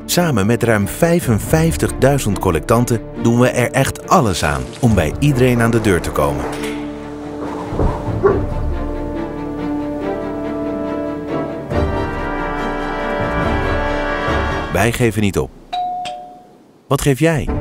Samen met ruim 55.000 collectanten doen we er echt alles aan om bij iedereen aan de deur te komen. Wij geven niet op. Wat geef jij?